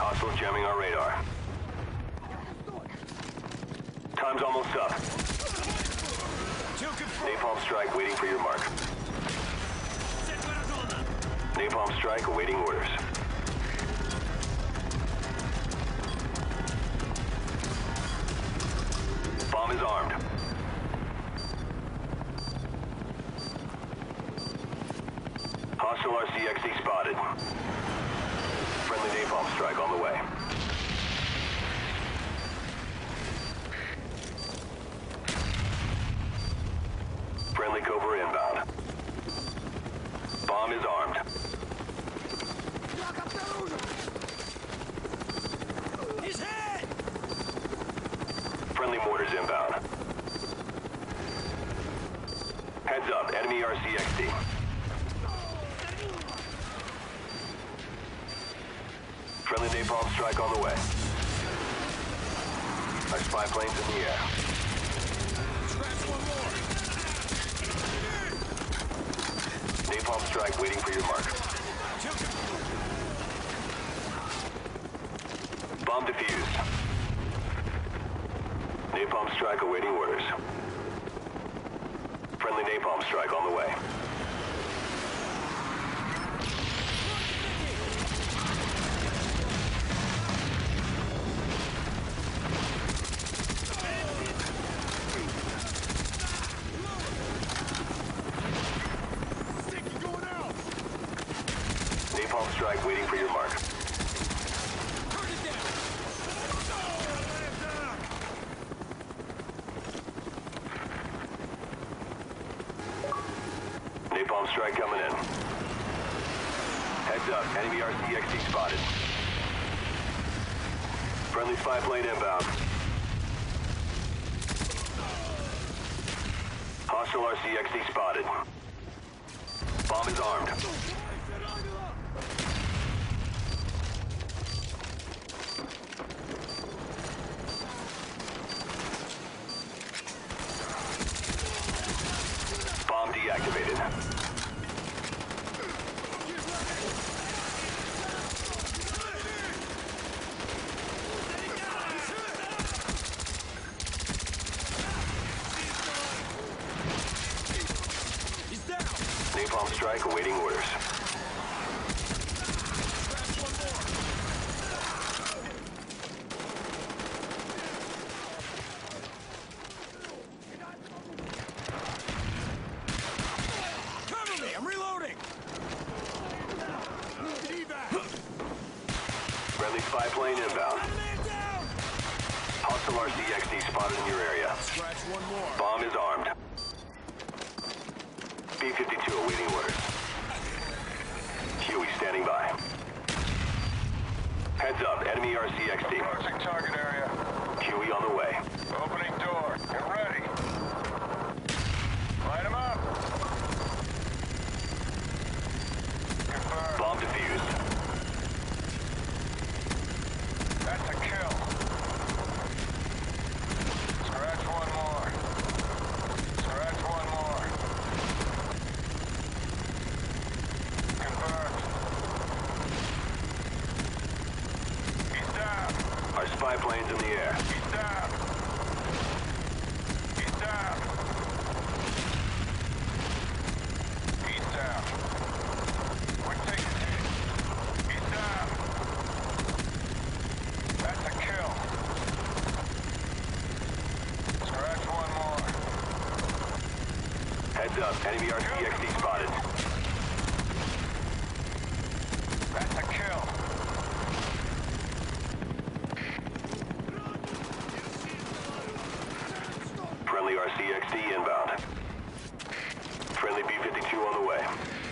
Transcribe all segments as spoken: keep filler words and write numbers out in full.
Hostile jamming our radar. Time's almost up. Napalm strike waiting for your mark. Napalm strike awaiting orders. Bomb is armed. Hostile R C X D spotted. Friendly napalm strike on the way. Friendly Cobra inbound. Bomb is armed. He's hit! Friendly mortars inbound. Heads up, enemy R C X D. Friendly napalm strike on the way. Our spy planes in the air. Scratch one more! Napalm strike waiting for your mark. Bomb defused. Napalm strike awaiting orders. Friendly napalm strike on the way. Napalm strike waiting for your mark. Napalm strike coming in. Heads up, enemy R C X D spotted. Friendly spy plane inbound. Hostile R C X D spotted. Bomb is armed. Bomb deactivated. He's down! Napalm strike awaiting orders. Cover me! I'm reloading! Friendly spy plane inbound. Hostile R C X D spotted in your area. Scratch one more. Bomb is armed. B fifty-two awaiting orders. Huey standing by. Heads up, enemy R C X D. Approaching target area. Huey on the way. Opening door. Get ready. Light him up. Confirm. Bomb defused. That's a kill. Scratch one more. Scratch one more. Confirmed. He's down. Our spy plane's in the air. He's down. He's down. He's down. We're taking hits. He's down. That's a kill. Scratch one more. Heads up, enemy R C X D spotted. That's a kill. Friendly R C X D inbound. Friendly B fifty-two on the way.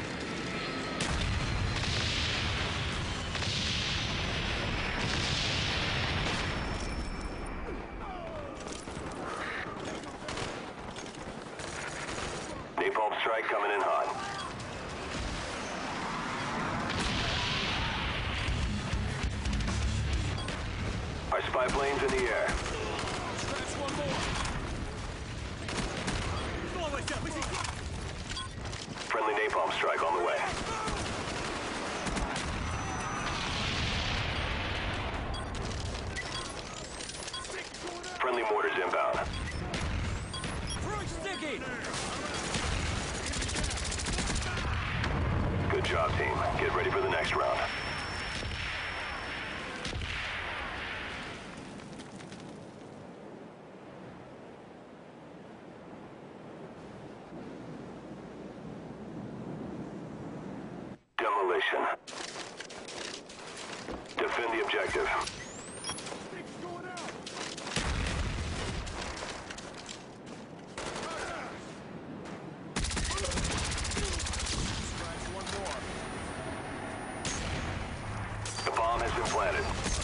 Napalm strike coming in hot. Our spy plane's in the air. Scratch one more. Friendly napalm strike on the way. objective. The bomb has been planted.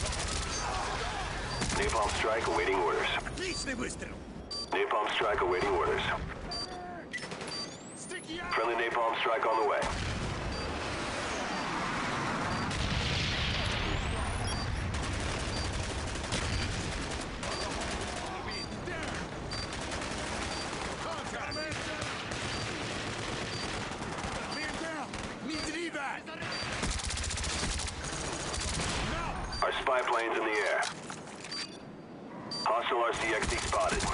Napalm strike awaiting orders. Отличный выстрел! Napalm strike awaiting orders. Friendly napalm strike on the way. Our spy plane's in the air. Hostile R C X D spotted.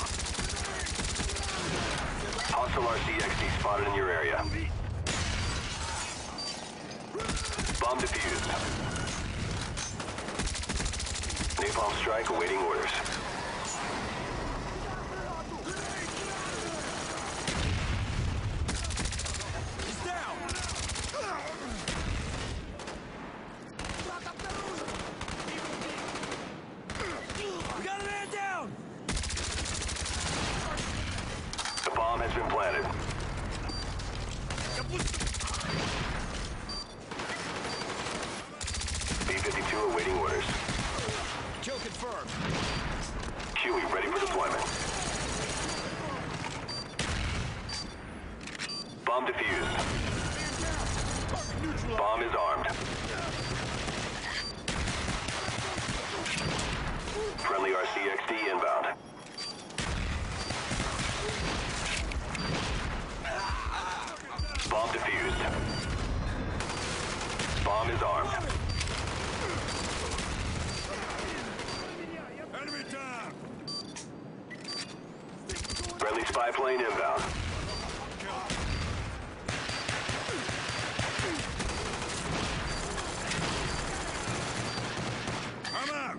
Hostile R C X D spotted in your area. Bomb defused. Napalm strike awaiting orders. He's down! We got a man down! The bomb has been planted. B fifty-two awaiting orders. Kill confirmed. Q E ready for deployment. Bomb defused. Bomb is armed. Friendly R C X D inbound. Bomb defused. Bomb is armed. Enemy down! Friendly spy plane inbound. I'm out!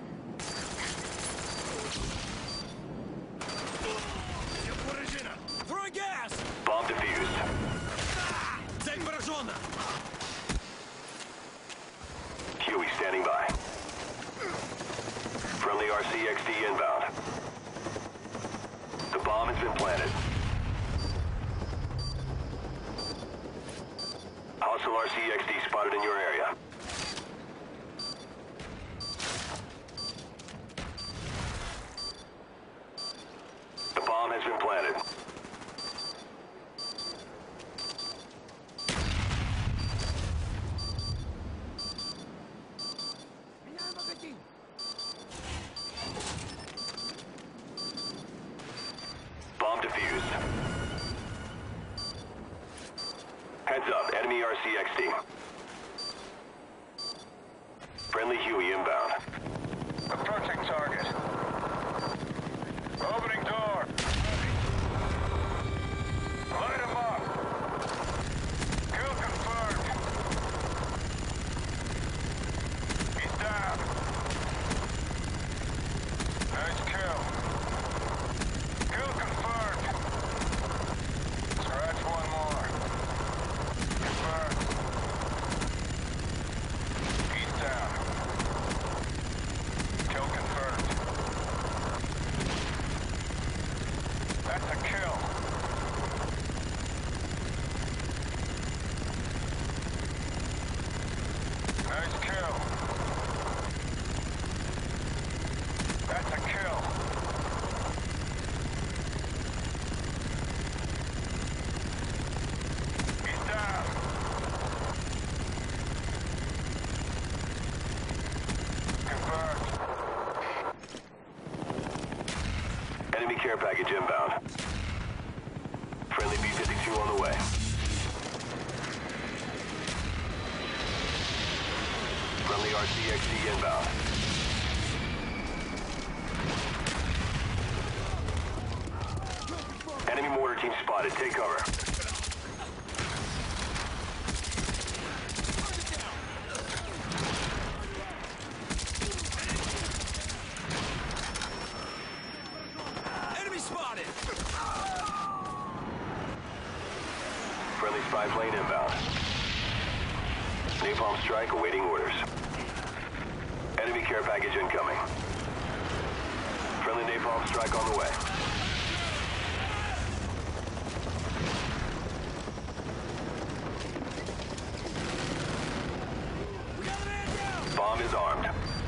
Throwing gas! Bomb defused. Цель поражена! Q E standing by. Friendly R C X D inbound. The bomb has been planted. Hostile R C X D spotted in your area. The bomb has been planted. Bomb defused. Heads up, enemy R C X D. Friendly Huey inbound. Approaching target. Opening door. Light him up. Kill confirmed. He's down. Nice kill. Kill confirmed. Scratch one more. Confirmed. He's down. Kill confirmed. That's a kill. Nice kill. That's a kill. He's down. Confirmed. Enemy care package inbound. Friendly B fifty-two on the way. Friendly R C X D inbound. Enemy mortar team spotted. Take cover. Enemy spotted! Friendly spy plane inbound. Napalm strike awaiting orders. Enemy Care package incoming. Friendly napalm strike on the way. We got a man down! Bomb is armed.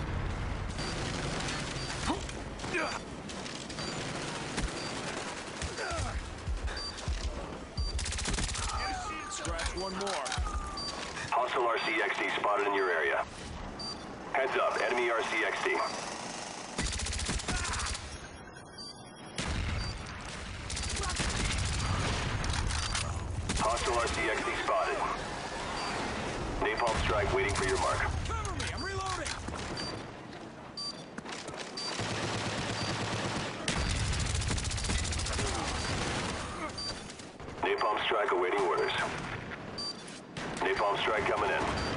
Scratch one more. Hostile R C X D spotted in your area. Heads up, enemy R C X D. Hostile R C X D spotted. Napalm strike waiting for your mark. Cover me, I'm reloading! Napalm strike awaiting orders. Napalm strike coming in.